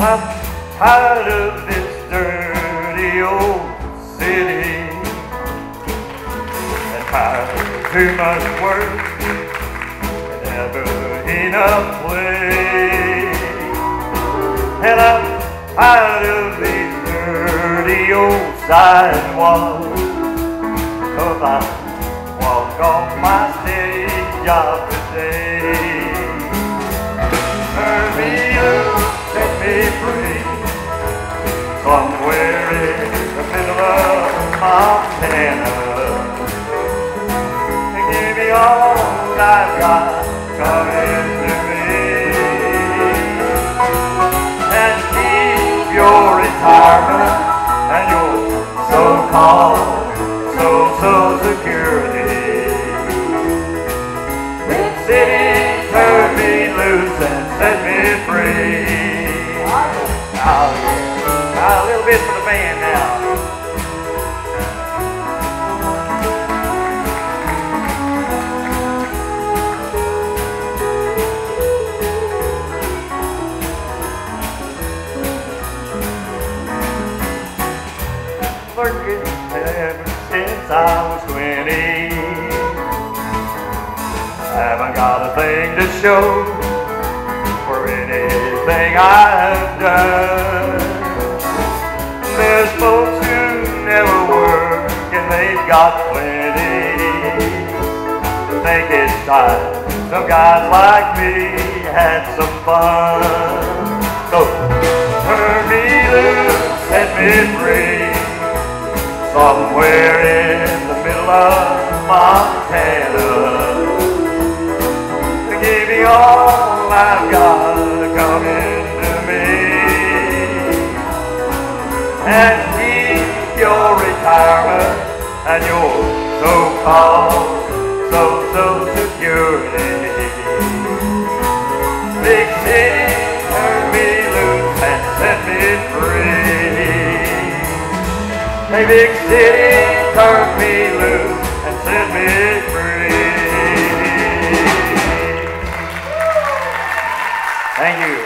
I'm tired of this dirty old city, and tired of too much work and never enough play. And I'm tired of these dirty old sidewalks, 'cause I walk off my steady job today. Turn me loose, set me free, somewhere in the middle of Montana, and give me all I've got coming to me, and keep your retirement and your so-called Social Security. Big city, turn me loose and set me free. Oh yeah, a little bit for the band now. Working ever since I was 20, haven't got a thing to show for anything I've done. There's folks who never work and they've got plenty. Think it's time some guys like me had some fun. So turn me loose, set me free, somewhere in the middle of Montana, to give me all I've got coming to me, and keep your retirement and your so-called Social Security. Big city, turn me loose and set me free. Hey, big city, turn me loose and set me free. Thank you.